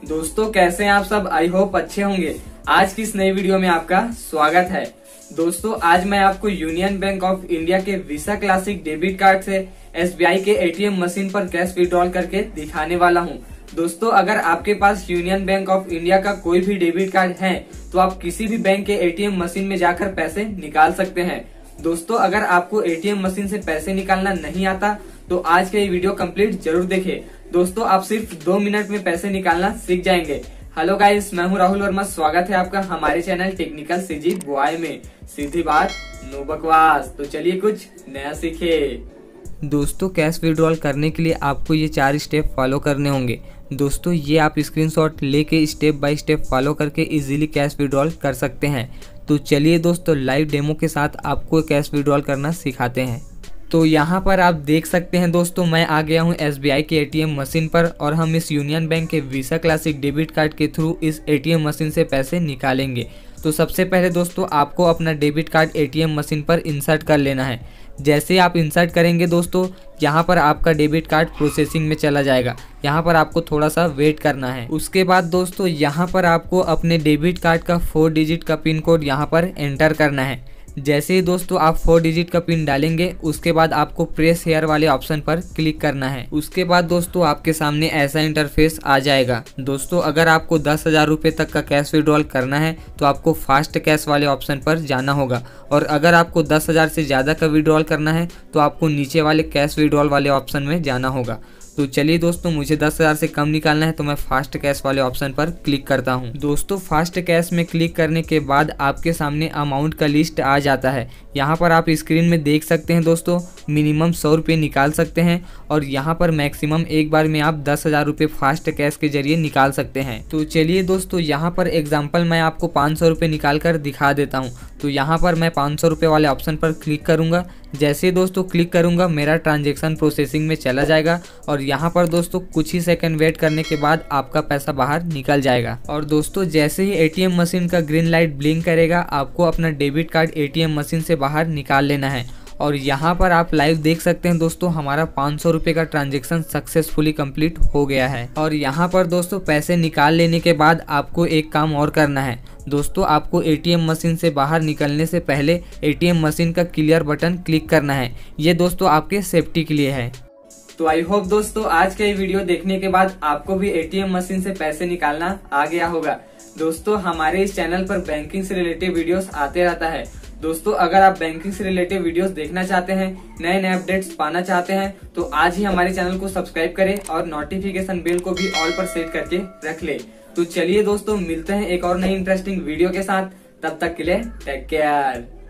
दोस्तों कैसे हैं आप सब। आई होप अच्छे होंगे। आज की इस नई वीडियो में आपका स्वागत है। दोस्तों आज मैं आपको यूनियन बैंक ऑफ इंडिया के वीसा क्लासिक डेबिट कार्ड से एसबीआई के एटीएम मशीन पर कैश विड्रॉल करके दिखाने वाला हूं। दोस्तों अगर आपके पास यूनियन बैंक ऑफ इंडिया का कोई भी डेबिट कार्ड है तो आप किसी भी बैंक के एटीएम मशीन में जाकर पैसे निकाल सकते हैं। दोस्तों अगर आपको एटीएम मशीन से पैसे निकालना नहीं आता तो आज का ये वीडियो कंप्लीट जरूर देखें। दोस्तों आप सिर्फ 2 मिनट में पैसे निकालना सीख जाएंगे। हेलो गाइस, मैं हूं राहुल वर्मा। स्वागत है आपका हमारे चैनल टेक्निकल सीजी बॉय में। सीधी बात नो बकवास। तो चलिए कुछ नया सीखे। दोस्तों कैश विड्रॉल करने के लिए आपको ये 4 स्टेप फॉलो करने होंगे। दोस्तों ये आप स्क्रीनशॉट लेके स्टेप बाय स्टेप फॉलो करके इजीली कैश विड्रॉल कर सकते हैं। तो चलिए दोस्तों लाइव डेमो के साथ आपको कैश विड्रॉल करना सिखाते हैं। तो यहाँ पर आप देख सकते हैं दोस्तों मैं आ गया हूँ एसबीआई के एटीएम मशीन पर और हम इस यूनियन बैंक के वीसा क्लासिक डेबिट कार्ड के थ्रू इस एटीएम मशीन से पैसे निकालेंगे। तो सबसे पहले दोस्तों आपको अपना डेबिट कार्ड एटीएम मशीन पर इंसर्ट कर लेना है। जैसे आप इंसर्ट करेंगे दोस्तों यहाँ पर आपका डेबिट कार्ड प्रोसेसिंग में चला जाएगा। यहाँ पर आपको थोड़ा सा वेट करना है। उसके बाद दोस्तों यहाँ पर आपको अपने डेबिट कार्ड का 4 डिजिट का पिन कोड यहाँ पर एंटर करना है। जैसे ही दोस्तों आप 4 डिजिट का पिन डालेंगे उसके बाद आपको प्रेस हेयर वाले ऑप्शन पर क्लिक करना है। उसके बाद दोस्तों आपके सामने ऐसा इंटरफेस आ जाएगा। दोस्तों अगर आपको 10,000 रुपये तक का कैश विड्रॉल करना है तो आपको फास्ट कैश वाले ऑप्शन पर जाना होगा और अगर आपको 10,000 से ज़्यादा का विड्रॉल करना है तो आपको नीचे वाले कैश विड्रॉल वाले ऑप्शन में जाना होगा। तो चलिए दोस्तों मुझे 10,000 से कम निकालना है तो मैं फास्ट कैश वाले ऑप्शन पर क्लिक करता हूं। दोस्तों फास्ट कैश में क्लिक करने के बाद आपके सामने अमाउंट का लिस्ट आ जाता है। यहाँ पर आप स्क्रीन में देख सकते हैं दोस्तों मिनिमम 100 रुपये निकाल सकते हैं और यहाँ पर मैक्सिमम एक बार में आप 10,000 रुपये फास्ट कैश के जरिए निकाल सकते हैं। तो चलिए दोस्तों यहाँ पर एग्जाम्पल मैं आपको 500 रुपये निकाल कर दिखा देता हूँ। तो यहाँ पर मैं 500 रुपये वाले ऑप्शन पर क्लिक करूँगा। जैसे दोस्तों क्लिक करूँगा मेरा ट्रांजैक्शन प्रोसेसिंग में चला जाएगा और यहाँ पर दोस्तों कुछ ही सेकंड वेट करने के बाद आपका पैसा बाहर निकल जाएगा। और दोस्तों जैसे ही एटीएम मशीन का ग्रीन लाइट ब्लिंक करेगा आपको अपना डेबिट कार्ड एटीएम मशीन से बाहर निकाल लेना है। और यहाँ पर आप लाइव देख सकते हैं दोस्तों हमारा 500 रुपये का ट्रांजैक्शन सक्सेसफुली कंप्लीट हो गया है। और यहाँ पर दोस्तों पैसे निकाल लेने के बाद आपको एक काम और करना है। दोस्तों आपको एटीएम मशीन से बाहर निकलने से पहले एटीएम मशीन का क्लियर बटन क्लिक करना है। ये दोस्तों आपके सेफ्टी के लिए है। तो आई होप दोस्तों आज का ये वीडियो देखने के बाद आपको भी एटीएम मशीन से पैसे निकालना आ गया होगा। दोस्तों हमारे इस चैनल पर बैंकिंग से रिलेटेड वीडियोस आते रहता है। दोस्तों अगर आप बैंकिंग से रिलेटेड वीडियोस देखना चाहते हैं, नए नए अपडेट्स पाना चाहते हैं तो आज ही हमारे चैनल को सब्सक्राइब करें और नोटिफिकेशन बेल को भी ऑल पर सेट करके रख ले। तो चलिए दोस्तों मिलते हैं एक और नई इंटरेस्टिंग वीडियो के साथ। तब तक के लिए टेक केयर।